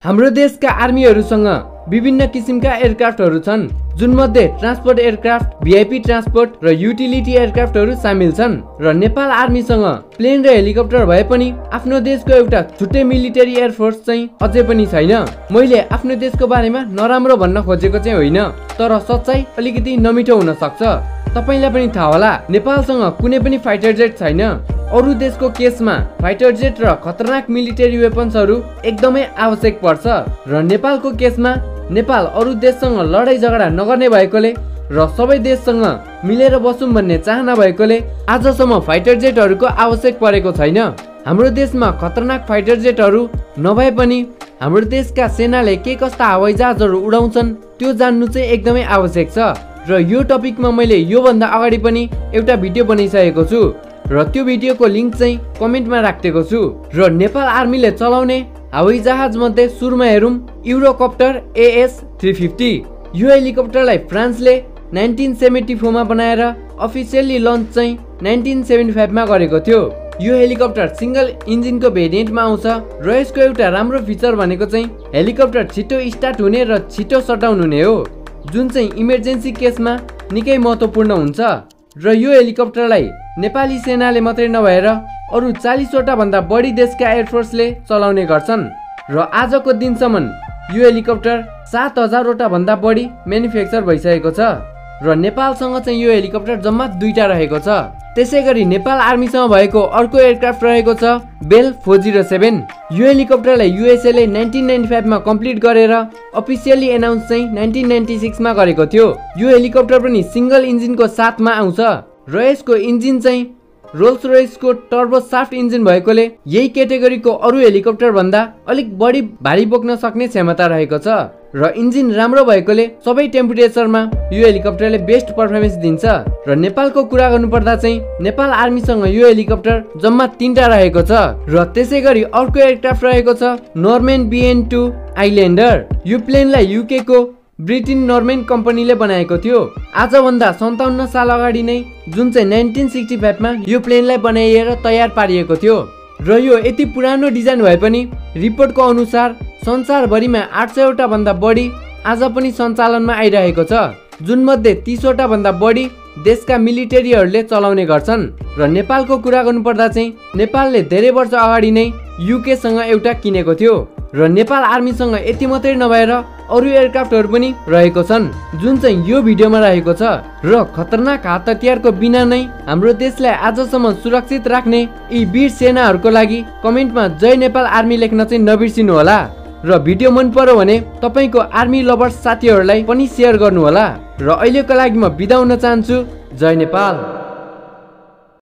हाम्रो देशका आर्मीहरुसँग विभिन्न किसिमका एयरक्राफ्टहरु छन्, जुन मध्ये ट्रान्सपोर्ट एयरक्राफ्ट, भिआइपी ट्रान्सपोर्ट र युटिलिटी एयरक्राफ्टहरु सामेल छन्। र नेपाल आर्मीसँग प्लेन र हेलिकप्टर भए पनि आफ्नो देशको एउटा छुट्टै मिलिटरी एयरफोर्स चाहिँ अझै पनि छैन। मैले आफ्नो देशको बारेमा नराम्रो भन्न खोजेको चाहिँ होइन, तर सच्चाई अलिकति नमिठो हुन सक्छ। तपाईलाई पनि थाहा होला, नेपालसँग कुनै पनि फाइटर जेट छैन। अरु देशको केसमा फाइटर जेट र खतरनाक मिलिटरी वेपन्सहरु एकदमै आवश्यक पर्छ, र नेपालको केसमा नेपाल अरु देशसँग लडाई झगडा नगर्ने भएकोले र सबै देशसँग मिलेर बसौं भन्ने चाहना भएकोले आजसम्म फाइटर जेटहरुको आवश्यक परेको छैन। हाम्रो देशमा खतरनाक फाइटर जेटहरु नभए पनि हाम्रो देशका सेनाले के कस्ता हवाईजहाजहरु उडाउँछन् त्यो जान्नु चाहिँ एकदमै आवश्यक छ। र यो टपिकमा मैले यो भन्दा अगाडि पनि एउटा भिडियो बनाइसकेको छु, र त्यो भिडियोको लिंक चाहिँ कमेन्टमा राखेको छु। र नेपाल आर्मीले चलाउने हवाईजहाज मध्ये सुरुमा हेरौं युरोकप्टर AS-350। यो हेलिकप्टरलाई फ्रान्सले 1974 मा बनाएर अफिसियली लन्च चाहिँ 1975 मा गरेको थियो। यो हेलिकप्टर सिंगल इन्जिनको भेरिएन्टमा आउँछ, र यसको एउटा राम्रो फिचर भनेको चाहिँ हेलिकप्टर छिटो स्टार्ट हुने र छिटो शटडाउन हुने हो, जुन चाहिँ इमर्जेन्सी केसमा निकै महत्त्वपूर्ण हुन्छ। र यो हेलिकप्टरलाई नेपाली सेनाले मात्रै नभएर अरु 40 वटा भन्दा बढी देशका एयरफोर्सले चलाउने गर्छन्, र आजको दिनसम्म यो हेलिकप्टर 7000 वटा भन्दा बढी म्यानुफ्याक्चर भइसकेको छ, र नेपालसँग चाहिँ यो हेलिकप्टर जम्मा 2टा रहेको छ। त्यसैगरी नेपाल आर्मीसँग भएको अर्को एयरक्राफ्ट रहेको छ बेल 407। यो हेलिकप्टरलाई युएसए ले 1995 मा कम्प्लिट गरेर अफिसियली एनाउन्स चाहिँ 1996 मा गरेको थियो। यो हेलिकप्टर पनि सिंगल इन्जिनको साथमा आउँछ, र यसको इन्जिन चाहिँ रोल्स रोयसको टर्बो शाफ्ट इन्जिन भएकोले यही क्याटेगोरीको अरु हेलिकप्टर भन्दा अलिक बढी भारी बोक्न सक्ने क्षमता रहेको छ, र इन्जिन राम्रो भएकोले सबै टेम्परेचरमा यो हेलिकप्टरले बेस्ट परफर्मेन्स दिन्छ। र नेपालको कुरा गर्नुपर्दा चाहिँ नेपाल आर्मीसँग यो हेलिकप्टर जम्मा 3टा रहेको छ, र त्यसैगरी अर्को एयरक्राफ्ट रहेको छ नर्मेन BN-2 आइल्यान्डर। यो प्लेनलाई युके को ब्रिटेन नर्मेन कम्पनीले बनाएको थियो। आजभन्दा 57 साल अगाडि नै, जुन चाहिँ 1965 मा यो प्लेनलाई बनाइएर तयार पारिएको थियो, र यो यति पुरानो डिजाइन भए पनि रिपोर्टको अनुसार संसारभरिमा 800 वटा भन्दा बढी आज पनि सञ्चालनमा आइरहेको छ, जुन मध्ये 30 वटा भन्दा बढी देशका मिलिटरीहरूले चलाउने गर्छन्। र नेपालको कुरा गर्नुपर्दा चाहिँ नेपालले धेरै वर्ष अगाडि नै युके सँग एउटा किनेको थियो, र नेपाल आर्मीसँग यति मात्रै नभएर अरु एयरक्राफ्टहरु पनि रहेको छन्, जुन चाहिँ यो भिडियोमा रहेको छ। र खतरनाक हात हतियारको बिना नै हाम्रो देशलाई आजसम्म सुरक्षित राख्ने यी वीर सेनाहरुको लागि कमेन्टमा जय नेपाल आर्मी लेख्न चाहिँ नबिर्सिनु होला। र भिडियो मन पर्यो भने तपाईको आर्मी लभर्स साथीहरुलाई पनि शेयर गर्नु होला। र अहिलेको लागि म बिदा हुन चाहन्छु। जय नेपाल।